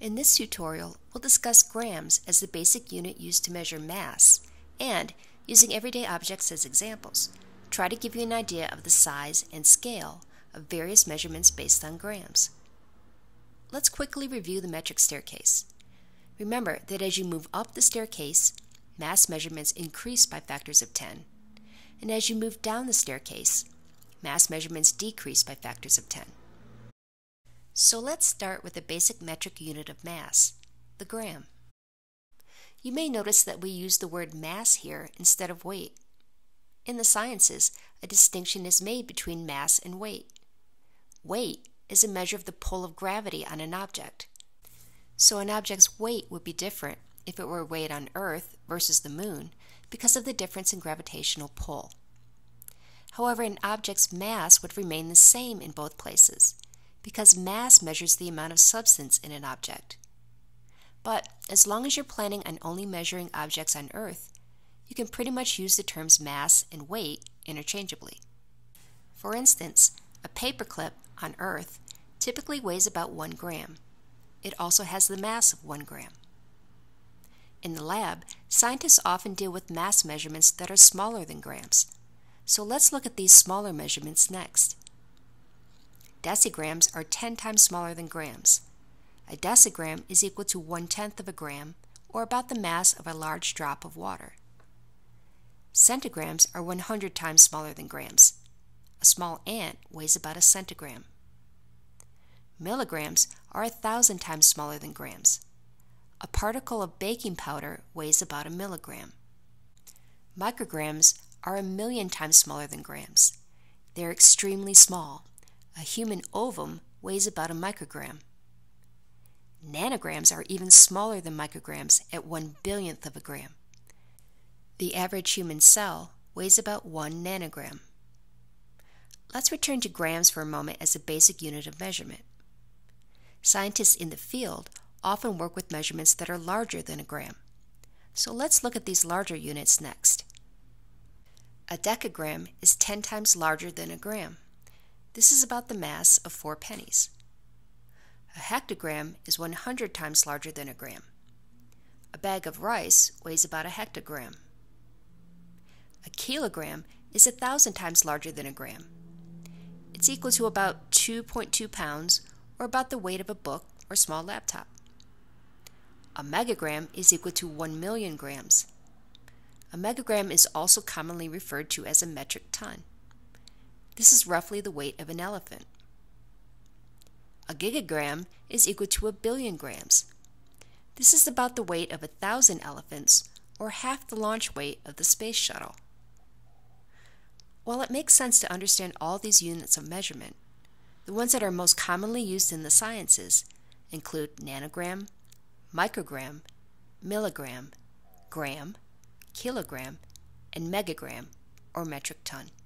In this tutorial, we'll discuss grams as the basic unit used to measure mass, and, using everyday objects as examples, try to give you an idea of the size and scale of various measurements based on grams. Let's quickly review the metric staircase. Remember that as you move up the staircase, mass measurements increase by factors of 10, and as you move down the staircase, mass measurements decrease by factors of 10. So let's start with the basic metric unit of mass, the gram. You may notice that we use the word mass here instead of weight. In the sciences, a distinction is made between mass and weight. Weight is a measure of the pull of gravity on an object. So an object's weight would be different if it were weighed on Earth versus the Moon because of the difference in gravitational pull. However, an object's mass would remain the same in both places, because mass measures the amount of substance in an object. But as long as you're planning on only measuring objects on Earth, you can pretty much use the terms mass and weight interchangeably. For instance, a paperclip on Earth typically weighs about 1 gram. It also has the mass of 1 gram. In the lab, scientists often deal with mass measurements that are smaller than grams. So let's look at these smaller measurements next. Decigrams are 10 times smaller than grams. A decigram is equal to 1/10 of a gram, or about the mass of a large drop of water. Centigrams are 100 times smaller than grams. A small ant weighs about a centigram. Milligrams are 1,000 times smaller than grams. A particle of baking powder weighs about a milligram. Micrograms are 1,000,000 times smaller than grams. They're extremely small. A human ovum weighs about a microgram. Nanograms are even smaller than micrograms at 1/100000th of a gram. The average human cell weighs about 1 nanogram. Let's return to grams for a moment as a basic unit of measurement. Scientists in the field often work with measurements that are larger than a gram. So let's look at these larger units next. A dekagram is 10 times larger than a gram. This is about the mass of 4 pennies. A hectogram is 100 times larger than a gram. A bag of rice weighs about a hectogram. A kilogram is 1,000 times larger than a gram. It's equal to about 2.2 pounds, or about the weight of a book or small laptop. A megagram is equal to 1,000,000 grams. A megagram is also commonly referred to as a metric ton. This is roughly the weight of an elephant. A gigagram is equal to 1,000,000,000 grams. This is about the weight of 1,000 elephants, or half the launch weight of the space shuttle. While it makes sense to understand all these units of measurement, the ones that are most commonly used in the sciences include nanogram, microgram, milligram, gram, kilogram, and megagram, or metric ton.